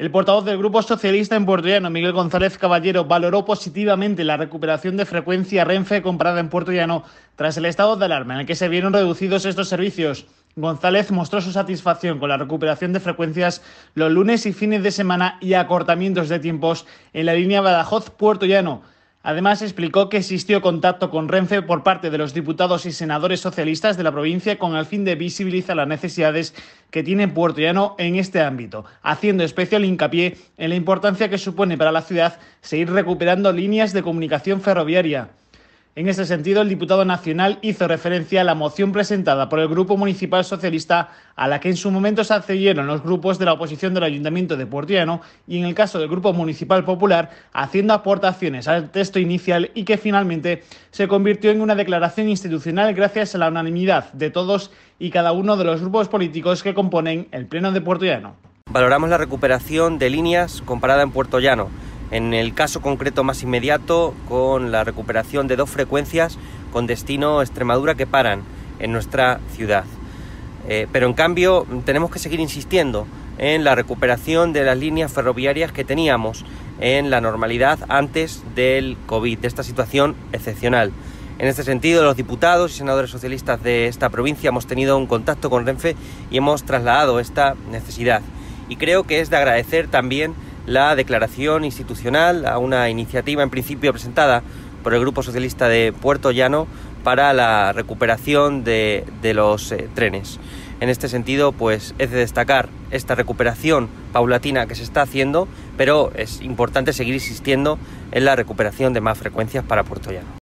El portavoz del Grupo Socialista en Puerto Llano, Miguel González Caballero, valoró positivamente la recuperación de frecuencia Renfe comprada en Puerto Llano tras el estado de alarma en el que se vieron reducidos estos servicios. González mostró su satisfacción con la recuperación de frecuencias los lunes y fines de semana y acortamientos de tiempos en la línea Badajoz-Puerto Llano. Además, explicó que existió contacto con Renfe por parte de los diputados y senadores socialistas de la provincia con el fin de visibilizar las necesidades que tiene Puerto Llano en este ámbito, haciendo especial hincapié en la importancia que supone para la ciudad seguir recuperando líneas de comunicación ferroviaria. En este sentido, el diputado nacional hizo referencia a la moción presentada por el Grupo Municipal Socialista, a la que en su momento se accedieron los grupos de la oposición del Ayuntamiento de Puerto Llano y, en el caso del Grupo Municipal Popular, haciendo aportaciones al texto inicial y que finalmente se convirtió en una declaración institucional gracias a la unanimidad de todos y cada uno de los grupos políticos que componen el Pleno de Puerto Llano. Valoramos la recuperación de líneas comparada en Puerto Llano. En el caso concreto más inmediato, con la recuperación de 2 frecuencias con destino Extremadura que paran en nuestra ciudad. Pero en cambio tenemos que seguir insistiendo en la recuperación de las líneas ferroviarias que teníamos en la normalidad antes del COVID, de esta situación excepcional. En este sentido, los diputados y senadores socialistas de esta provincia hemos tenido un contacto con Renfe y hemos trasladado esta necesidad. Y creo que es de agradecer también la declaración institucional a una iniciativa en principio presentada por el Grupo Socialista de Puerto Llano para la recuperación de los trenes. En este sentido, pues es de destacar esta recuperación paulatina que se está haciendo, pero es importante seguir insistiendo en la recuperación de más frecuencias para Puerto Llano.